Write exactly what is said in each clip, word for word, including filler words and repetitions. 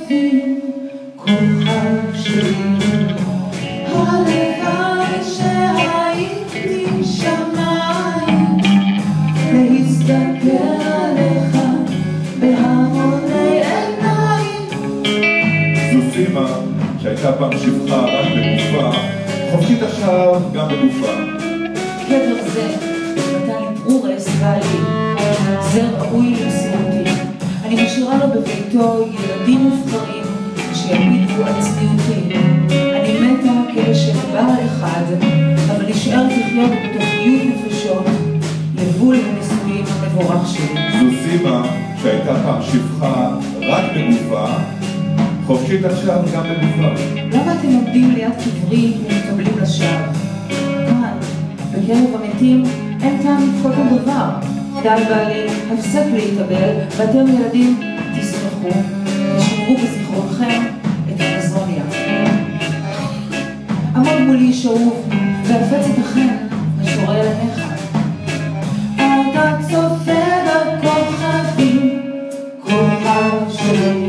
כוכבים, כוכב שלי. הלוואי שהייתי שמיים, להסתכל עליך בהמוני עיניים. זו סימה שהייתה פעם שפחה רק בגופה, חופשית עכשיו גם בגופה. קבר זה נתן לי ברורס ועלי, זה ראוי למסירותי. אני משאירה לו בביתו ילדים מובחרים שיביטו על צניעותי. אני מתה כאשת בעל אחד, אבל נשארת לחיות בתוכניות נפשות, יבול הנישואים המבורך שלי. זו סימה שהייתה פעם שפחה רק בגופה, חופשית עכשיו גם בגופה. למה אתם עומדים ליד קברי ומתקבלים לשווא? כאן, בקרב המתים, אין טעם לבכות על דבר. די בעלי, הפסק להתאבל, ואתם ילדים תשמחו, תשמרו בזיכרונכם את המזוניה. עמוד מולי שאוב, והפץ את החן משורר עיניך. אתה צופה בכוכבים, כוכב שלי.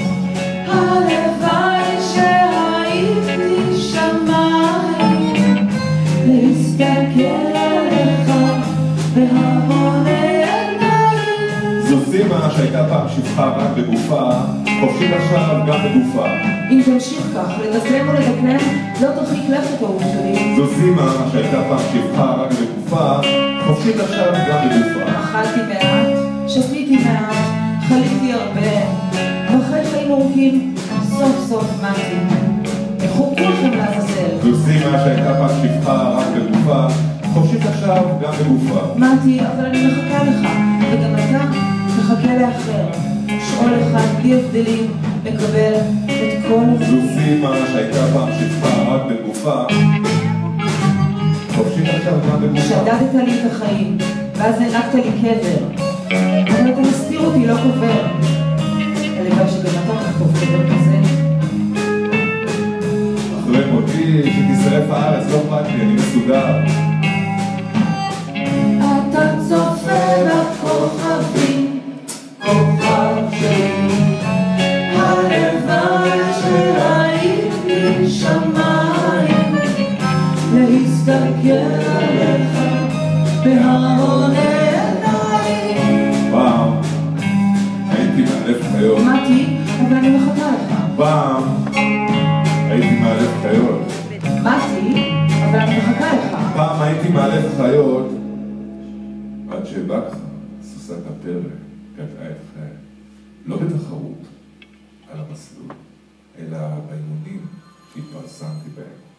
הלוואי שהייתי שמיים, להסתכל עליך בהמוני עיניים. זו סימה שהייתה פעם שפחה רק בגופה, חופשית עכשיו גם בגופה. אם תמשיך כך, לדקלם או לדקלם, לא תרחיק לכת אהוב שלי. זו סימה שהייתה פעם שפחה רק בגופה, חופשית עכשיו גם בגופה. אכלתי מעט, שתיתי מעט, חליתי הרבה, ואחרי חיים ארוכים, סוף סוף מתי. לכו כולכם לעזאזל. זו סימה שהייתה פעם שפחה רק בגופה, חופשית עכשיו גם בגופה. מתי, אבל אני מחכה לך, וגם אתה מחכה לאחר. שאול אחד בלי הבדלים, מקבל את כל זו סימה שהייתה פעם שפחה רק בגופה, חופשית עכשיו גם בגופה. שדדת לי את החיים, ואז הענקת לי קבר, אבל אתה מסתיר אותי, לא קובר. הלוואי שגם אתה תכתוב קבר כזה. אחרי מותי שתשרף הארץ, לא אכפת לי, אני מסודר. אתה צופה בכוכבים, כוכב שלי. הלוואי שהייתי שמיים, להסתכל עליך בהמוני עיניים. פעם הייתי מאלף חיות. מתי, אבל אני מחכה לך. פעם הייתי מאלף חיות. מתי, אבל אני מחכה לך. פעם הייתי מאלף חיות, עד שבקחה, סוסת הפרק, קטעה את חיי. לא בתחרות על המסלול, אלא באימונים שהתפרסמתי בהם.